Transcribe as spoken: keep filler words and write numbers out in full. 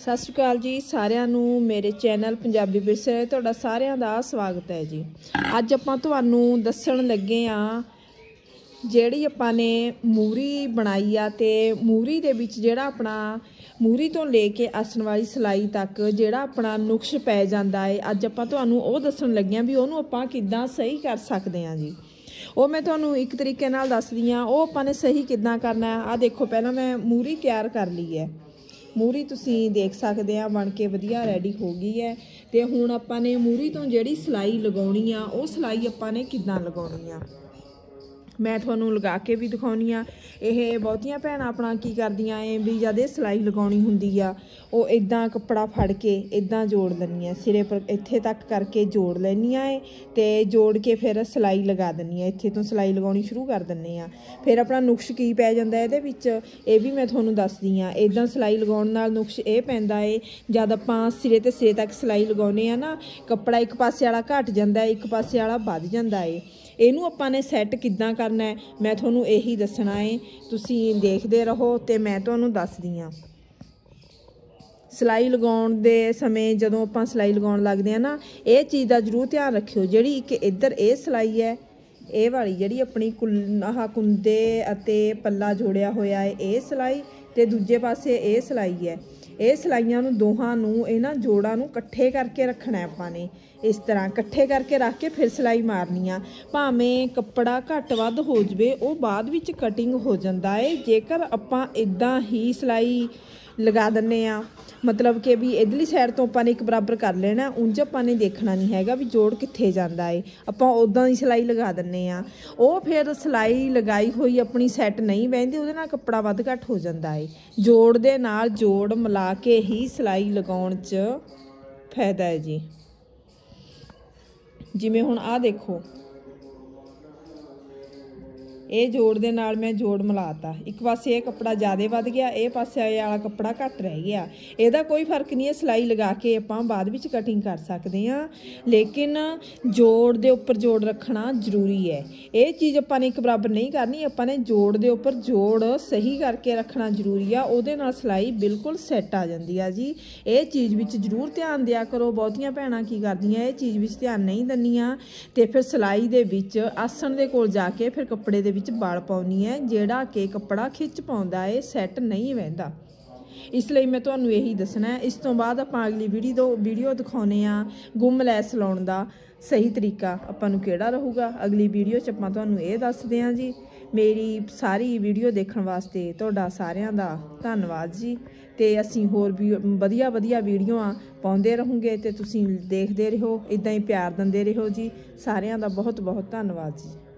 सत श्री अकाल जी सारिਆਂ ਨੂੰ मेरे चैनल पंजाबी विरसे तुहाडा सारिਆਂ ਦਾ स्वागत है जी। अज आपां तुहानूं दस्सण लगे आ ਜਿਹੜੀ ਆਪਾਂ ने मूरी बनाई आ ते मूरी दे विच ਜਿਹੜਾ अपना मूरी तो लेके आसन वाली सिलाई तक ਜਿਹੜਾ अपना नुक्श पै जांदा है अज आपां तुहानूं ਉਹ दस्सण लगे भी ਉਹਨੂੰ ਆਪਾਂ किद्दां सही कर सकते हैं जी। ਉਹ मैं तुहानूं एक तरीके नाल दसदी हाँ ਉਹ ਆਪਾਂ ने सही किद्दां करना है। आ देखो पहला मैं मूरी तैयार कर ली है। मूरी तुसीं देख सकते हैं बन के वधिया रेडी हो गई है। तो हुण आपां ने मूरी तो जिहड़ी सिलाई लगाउणी आ वो सिलाई आपां ने किद्दां लगाउणी आ मैं तुहानूं लगा के भी दिखाउणी आ। ये बहुतियां भैणां अपना की करदियां ए भी जद ये सिलाई लगाउणी हुंदी आ वो इदां कपड़ा फड़ के इदां जोड़ लैंदियां सिरे पर इत्थे तक करके जोड़ लैंदियां ए ते जोड़ के फिर सिलाई लगा दिंदी आ। इत्थे तो सिलाई लगाउणी शुरू कर दिंदे आ। फिर अपना नुक्श की पै जांदा इहदे विच ये भी मैं तुहानूं दसदी आ। इदां सिलाई लगाउण नाल नुक्श ये पैंदा है जद आपां सिरे ते सिरे तक सिलाई लगाउने आ ना कपड़ा एक पासे वाला घट जांदा है एक पासे वाला वध जांदा है। इनू आपां ने सैट किद्दां करना है मैं तुहानूं यही दसना है। तुसीं देखदे रहो ते मैं तुहानूं दसदी हां। सिलाई लगाउण दे समय जदों आपां सिलाई लगाउण लगदे आ ना ये चीज़ दा जरूर ध्यान रखियो जिहड़ी एक इधर ये सिलाई है ये वाली जिहड़ी अपनी कुल आह कुंदे अते पल्ला जोड़िया होया है ये सिलाई ते दूजे पासे ये सिलाई है। ये सिलाइयां नूं दोहां नूं इन्हां जोड़ां नूं इकट्ठे करके रखना है आपां ने इस तरह इकट्ठे करके रख के फिर सिलाई मारनी आ। भावें कपड़ा घट वध हो जाए वो बाद विच कटिंग हो जाता है जेकर आपां इदां ही सिलाई लगा दिंदे आ मतलब कि भी इधरली साइड तो आपां ने एक बराबर कर लेना उंज आपां ने देखना नहीं हैगा भी जोड़ कित्थे जांदा है आपां उदां दी सिलाई लगा दिंदे आ। वो फिर सिलाई लगाई हुई अपनी सैट नहीं बहिंदी उहदे नाल कपड़ा वध घट हो जाता है। जोड़ दे नाल जोड़ मिला के ही सिलाई लगाउण च फायदा है जी। जिमें हुण आ देखो ये जोड़ दे नाल मैं जोड़ मिलाता एक पासे ये कपड़ा ज़्यादा वध गया ये पासे वाला कपड़ा घट रह गया ਇਹਦਾ कोई फर्क नहीं है। सिलाई लगा के आपां बाद विच कटिंग कर सकते हैं लेकिन जोड़ दे उपर जोड़ रखना जरूरी है। ये चीज़ आपां ने एक बराबर नहीं करनी आपां ने जोड़ दे उपर जोड़ सही करके रखना जरूरी है। उहदे नाल सिलाई बिल्कुल सैट आ जाती है जी। ये चीज़ विच जरूर ध्यान दिया करो। बहुतियां भैणां की करदियां ये चीज़ विच ध्यान नहीं दिंदियां ते फिर सिलाई दे विच आसन दे कोल जाके फिर कपड़े दे विच बल पाउणी है जिहड़ा कि कपड़ा खिच पाउंदा है सैट नहीं बहिंदा। इसलिए मैं तुहानूं यही दसना है। इस तो बाद आपां अगली वीडियो दो वीडियो दिखाउने आ गुम लैस लाउण दा सही तरीका आपां नूं किहड़ा रहूगा। अगली वीडियो च आपां तुहानूं ये दसदे हां जी। मेरी सारी वीडियो देखण वास्ते तुहाडा सारिਆਂ ਦਾ ਧੰਨਵਾਦ जी। ਤੇ ਅਸੀਂ ਹੋਰ ਵੀ ਵਧੀਆ ਵਧੀਆ ਵੀਡੀਓਆਂ ਪਾਉਂਦੇ ਰਹੂੰਗੇ ਤੇ ਤੁਸੀਂ ਦੇਖਦੇ ਰਹੋ ਇਦਾਂ ਹੀ ਪਿਆਰ ਦਿੰਦੇ ਰਹੋ ਜੀ। ਸਾਰਿਆਂ ਦਾ ਬਹੁਤ ਬਹੁਤ ਧੰਨਵਾਦ ਜੀ।